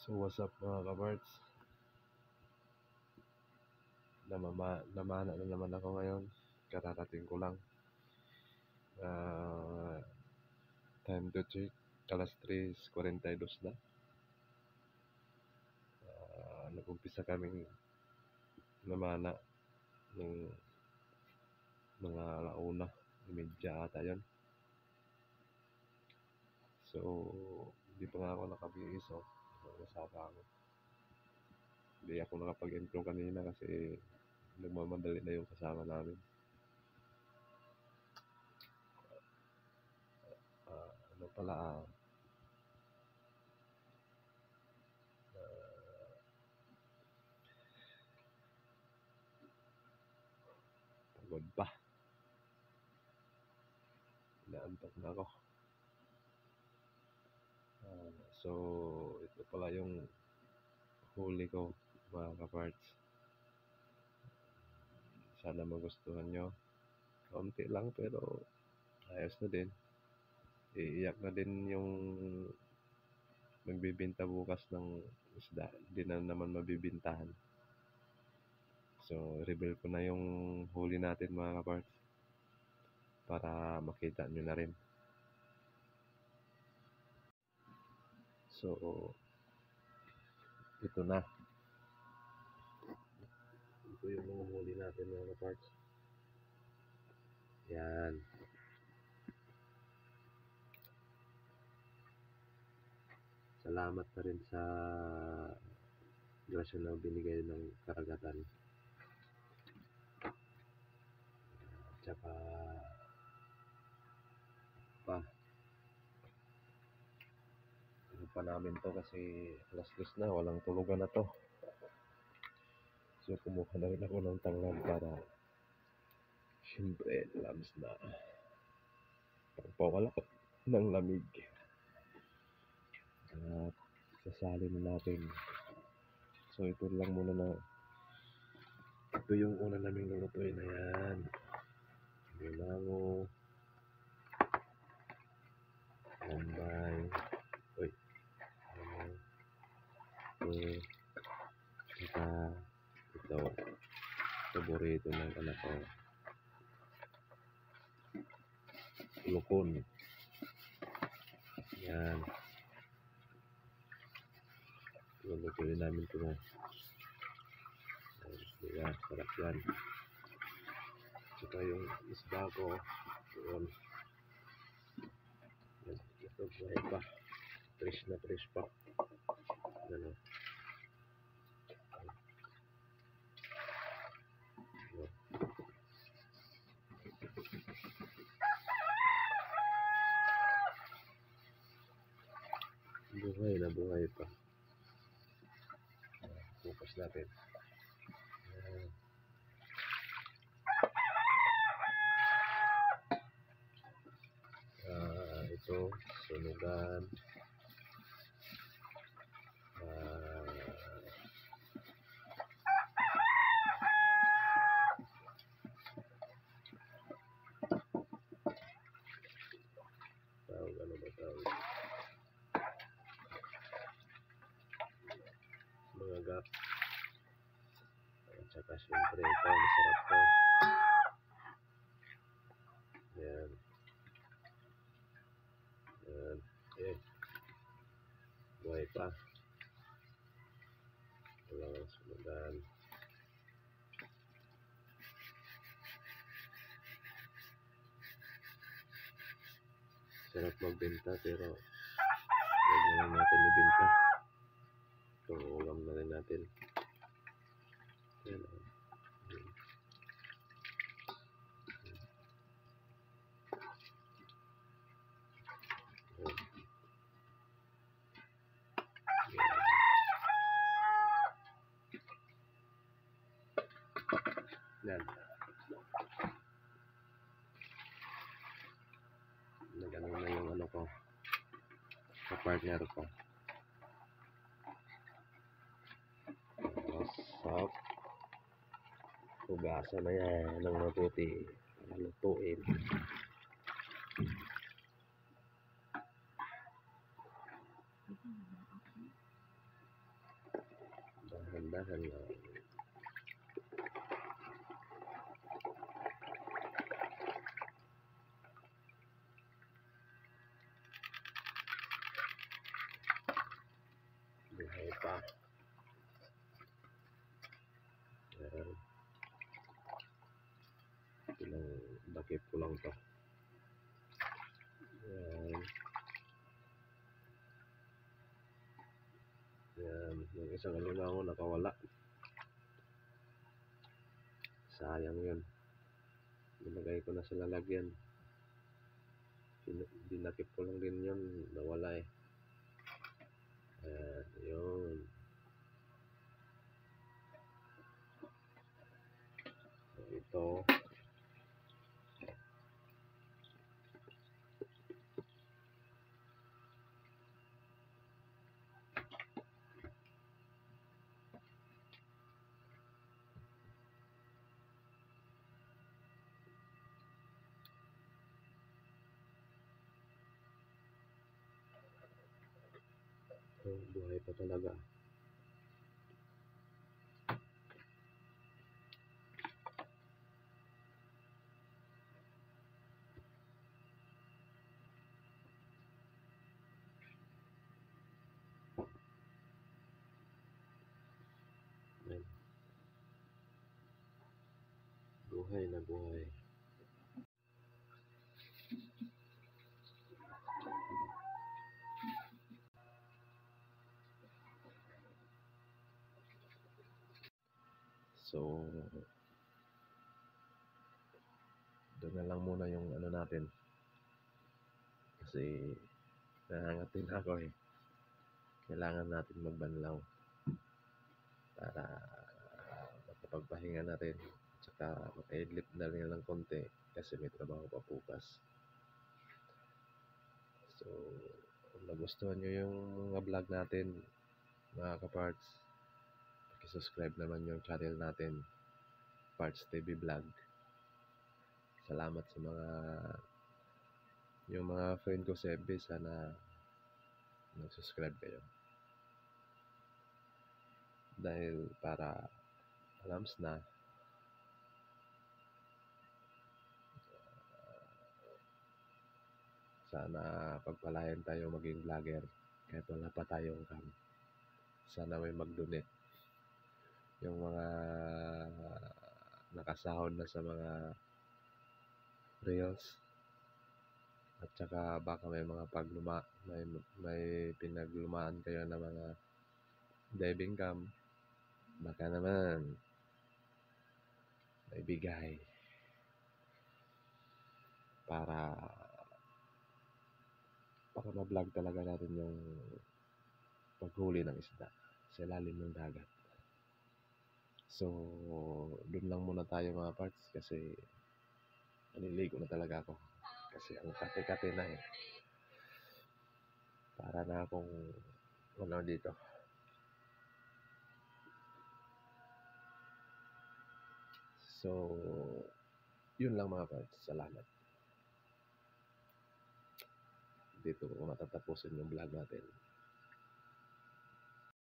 So what's up mga kabards? Namana na naman ako ngayon. Kararating ko lang. Time to check. Alas 3:42 na. Nag-umpisa kaming namana ng mga alauna. Medya ata yun. So hindi pa nga ako nakabihis. Nasaka ako. Hindi ako nakapag-intro kanina kasi nagmamadali na yung kasama namin. Pagod pa. Inaantok na ako. So ito pala yung huli ko mga kaparts. Sana magustuhan nyo. Kaunti lang pero ayos na din. Iiyak na din yung magbibinta bukas ng isda. Hindi na naman mabibintahan. So reveal ko na yung huli natin mga kaparts para makita nyo na rin. So ito na. Ito yung mga huli natin mga kaparts. Yan. Salamat na rin sa grasya na binigay ng karagatan. Tsaka ano pa namin to kasi alas 2 na, walang tulugan na to. So kumuha na rin ako ng tanglad para siyempre labs na pagpawala ng lamig. At sasalin natin. So ito lang muna na ito yung una naming lulutuin na yan. Bilango, lambay, saka ito paborito ng anak ko, lukon. Yan, lulutuin namin ito na. Yan, sarap yan. Saka yung isda ko yun, ito buhay pa, fresh na fresh pa. Ano, buhay pa. Focus natin. Ito sunugan, mga gap, at saka syempre ito masarap to. Yan, buhay pa. Walang sunugan. Sarap magbenta pero huwag na lang natin ibenta. Itong ulam na rin natin. Yan. Yan. Nag-ano na yung ano ko, sa partner ko. Masap. Hugasan na yan ng mabuti. Lutuin. Dahan-dahan lang. Buhay pa. Ayan. Dakip ko lang to. Ayan. Ayan. Yung isang alimango nakawala. Sayang yun. Nilagay ko na sa lalagyan. Dinakip ko lang din yun. Nawala eh. Ayan. Yun. So, ito. Buhay pa talaga. Ayan. Buhay na buhay. So, doon na lang muna yung ano natin. Kasi, nahangatin ako eh. Kailangan natin magbanlaw. Para makapagpahinga na rin. Tsaka makaidlip na rin ng konti. Kasi may trabaho pa bukas. So, kung nagustuhan nyo yung mga vlog natin, mga kaparts, subscribe naman yung channel natin, Parts TV Vlog. Salamat sa yung mga friend ko sa FB, sana nag-subscribe kayo. Dahil para alams na, sana pagpalayan tayo maging vlogger kahit wala pa tayong cam. Sana may mag-donate. Yung mga nakasahod na sa mga reels, at saka baka may mga may pinaglumaan kayo na mga diving cam, baka naman may bigay para ma-vlog talaga natin yung paghuli ng isda sa ilalim ng dagat. So, doon lang muna tayo mga parts kasi naliligo na talaga ako. Kasi ang kate-kate na eh. Para na akong dito. So, yun lang mga parts. Salamat. Dito ko matatapusin yung vlog natin.